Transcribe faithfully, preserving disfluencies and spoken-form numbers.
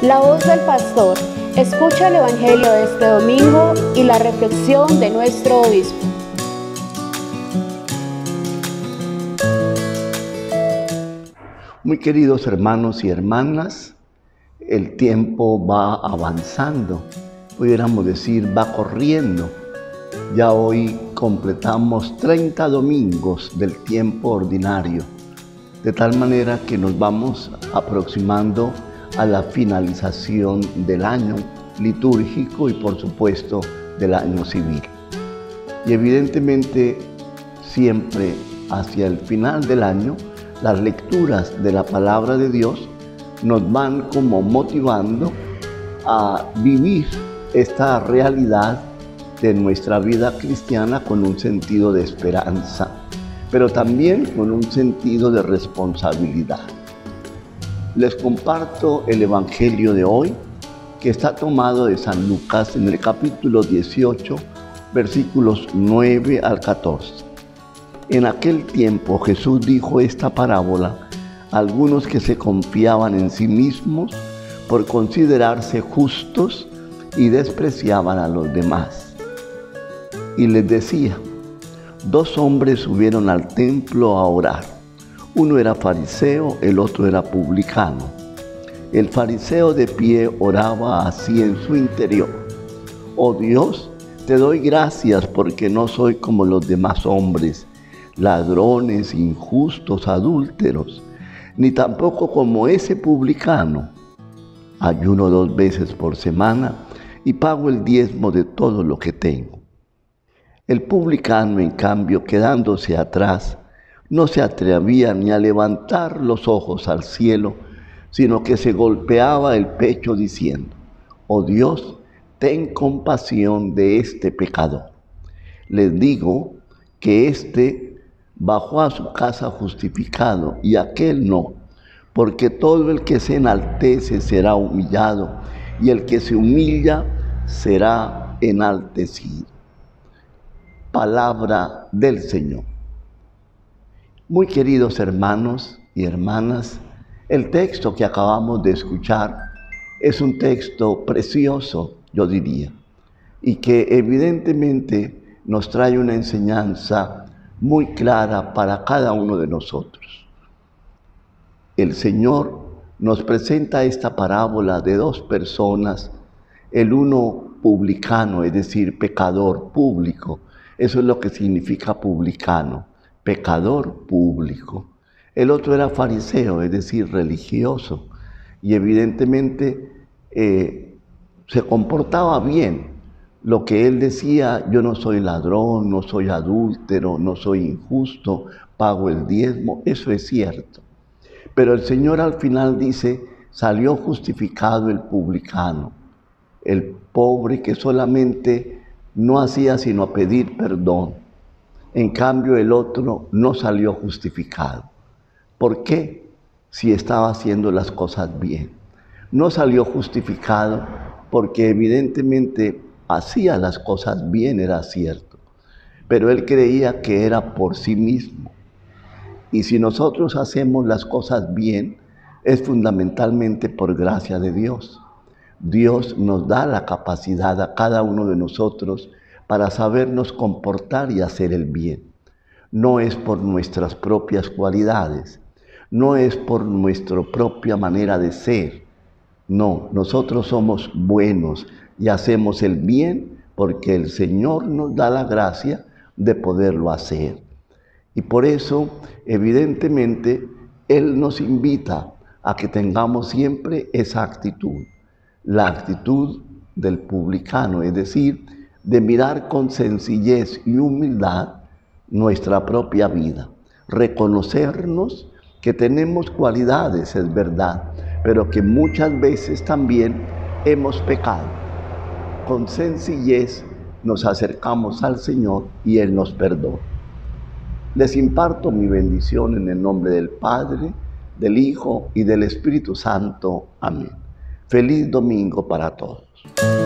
La voz del pastor. Escucha el Evangelio de este domingo y la reflexión de nuestro obispo. Muy queridos hermanos y hermanas, el tiempo va avanzando, pudiéramos decir va corriendo. Ya hoy completamos treinta domingos del tiempo ordinario, de tal manera que nos vamos aproximando a la finalización del año litúrgico y por supuesto del año civil. Y evidentemente siempre hacia el final del año las lecturas de la palabra de Dios nos van como motivando a vivir esta realidad de nuestra vida cristiana con un sentido de esperanza, pero también con un sentido de responsabilidad. Les comparto el Evangelio de hoy, que está tomado de San Lucas en el capítulo dieciocho, versículos nueve al catorce. En aquel tiempo Jesús dijo esta parábola a algunos que se confiaban en sí mismos por considerarse justos y despreciaban a los demás. Y les decía: dos hombres subieron al templo a orar. Uno era fariseo, el otro era publicano. El fariseo de pie oraba así en su interior: Oh Dios, te doy gracias porque no soy como los demás hombres, ladrones, injustos, adúlteros, ni tampoco como ese publicano. Ayuno dos veces por semana y pago el diezmo de todo lo que tengo. El publicano, en cambio, quedándose atrás, no se atrevía ni a levantar los ojos al cielo, sino que se golpeaba el pecho diciendo: Oh Dios, ten compasión de este pecador. Les digo que éste bajó a su casa justificado y aquel no, porque todo el que se enaltece será humillado y el que se humilla será enaltecido. Palabra del Señor. Muy queridos hermanos y hermanas, el texto que acabamos de escuchar es un texto precioso, yo diría, y que evidentemente nos trae una enseñanza muy clara para cada uno de nosotros. El Señor nos presenta esta parábola de dos personas, el uno publicano, es decir, pecador público. Eso es lo que significa publicano, pecador público. El otro era fariseo, es decir, religioso, y evidentemente eh, se comportaba bien. Lo que él decía: yo no soy ladrón, no soy adúltero, no soy injusto, pago el diezmo, eso es cierto. Pero el Señor al final dice: salió justificado el publicano, el pobre que solamente no hacía sino pedir perdón. En cambio, el otro no salió justificado. ¿Por qué? Si estaba haciendo las cosas bien. No salió justificado porque evidentemente hacía las cosas bien, era cierto, pero él creía que era por sí mismo. Y si nosotros hacemos las cosas bien, es fundamentalmente por gracia de Dios. Dios nos da la capacidad a cada uno de nosotros para sabernos comportar y hacer el bien. No es por nuestras propias cualidades, no es por nuestra propia manera de ser. No, nosotros somos buenos y hacemos el bien porque el Señor nos da la gracia de poderlo hacer. Y por eso, evidentemente, Él nos invita a que tengamos siempre esa actitud, la actitud del publicano, es decir, de mirar con sencillez y humildad nuestra propia vida, reconocernos que tenemos cualidades, es verdad, pero que muchas veces también hemos pecado. Con sencillez nos acercamos al Señor y Él nos perdona. Les imparto mi bendición en el nombre del Padre, del Hijo y del Espíritu Santo. Amén. Feliz domingo para todos.